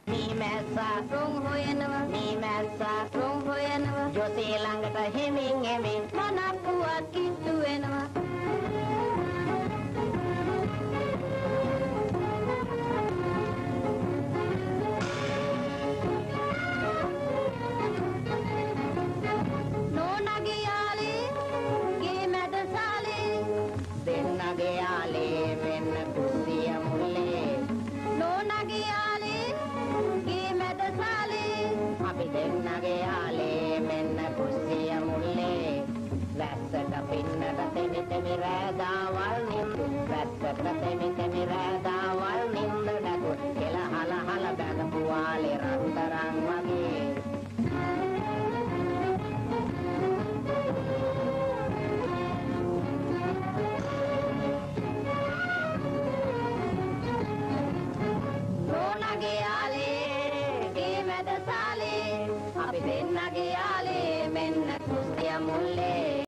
මේ මැස්සා රොන් හොයනවා මේ මැස්සා රොන් හොයනවා ජොසේ ළඟට හිමින් එමින් මනක්කුවක් කිට්ටු වෙනවා නෝනාගේ යාලේ ගේ මැද සාලේ දෙන්නගේ යාලේ මෙන්න කුස්සිය මුල්ලේ නෝනාගේ යාලේ ගේ මැද සාලේ අපි දෙන්නගේ යාලේ මෙන්න කුස්සිය මුල්ලේ වැස්සට පින්නට තෙමි තෙමි රෑදාවල් නින්දු වැස්සට තෙමි තෙමි රෑදාවල් නින්දට කෙල හල හල බැඳපු වාලේ රන්තරන් වගේ නෝනාගේ යාලේ ගේ මැද සාලේ අපි දෙන්නගේ යාලේ මෙන්න කුස්සිය මුල්ලේ